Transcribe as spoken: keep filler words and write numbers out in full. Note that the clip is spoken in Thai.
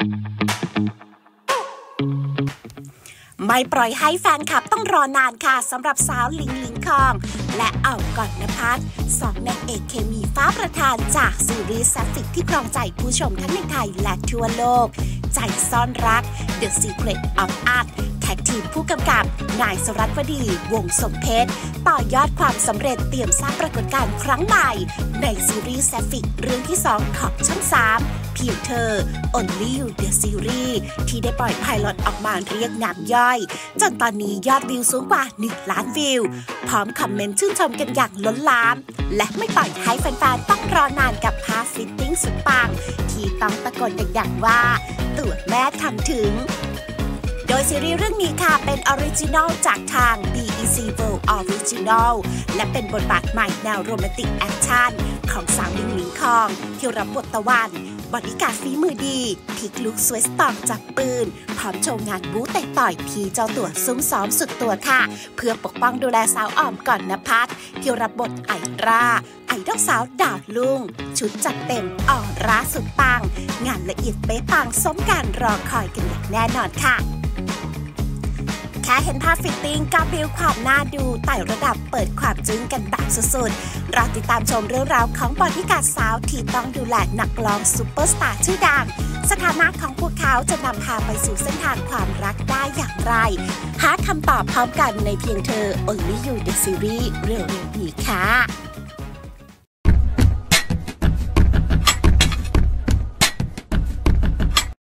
ไม่ปล่อยให้แฟนคลับต้องรอนานค่ะสำหรับสาวหลิงหลิงคองและอ่าวก่อนนภัสสองนางเอกเคมีฟ้าประทานจากซีรีส์แซฟิกที่ครองใจผู้ชมทั้งในไทยและทั่วโลกใจซ่อนรัก The Secret of Art แท็กทีมผู้กำกับนายสรัตน์วดีวงศ์สมเพชรต่อยอดความสำเร็จเตรียมสร้างปรากฏการณ์ครั้งใหม่ในซีรีส์แซฟิกเรื่องที่สองของช่องสามเพียงเธอ Only You The Series ที่ได้ปล่อยไพลอตออกมาเรียกน้ำย่อยจนตอนนี้ยอดวิวสูงกว่าหนึ่งล้านวิวพร้อมคอมเมนต์ชื่นชมกันอย่างล้นหลามและไม่ปล่อยให้แฟนๆต้องรอนานกับภาพฟิตติ้งสุดปังที่ต้องตะโกนอย่างๆว่าตัวแม่ทำถึงโดยซีรีส์เรื่องนี้ค่ะเป็นออริจินอลจากทาง บี อี ซี World Original และเป็นบทบาทใหม่แนวโรแมนติกแอคชั่นของสาวหลิงหลิงคองที่รับบทตะวันบอดี้การ์ดฝีมือดีพลิกลุคสวยสตองจับปืนพร้อมโชว์งานบู๊เตะต่อยที่เจ้าตัวซุ้มซ้อมสุดตัวค่ะเพื่อปกป้องดูแลสาวอ่อมก่อนนภัสที่รับบทไอราไอดอลสาวดาวลุ่งชุดจัดเต็มออร่าสุดปังงานละเอียดเป๊ะปังสมการรอคอยกันอย่างแน่นอนค่ะแค่เห็นภาพฟิตติ้งก็บิวความน่าดูไต่ระดับเปิดความจึ้งกันแบบสุดๆเราติดตามชมเรื่องราวของบอดี้การ์ดสาวที่ต้องดูแลนักร้องซุปเปอร์สตาร์ชื่อดังสถานะของพวกเขาจะนำพาไปสู่เส้นทางความรักได้อย่างไรหาคำตอบพร้อมกันในเพียงเธอ Only You The Series เร็วๆนี้ค่ะ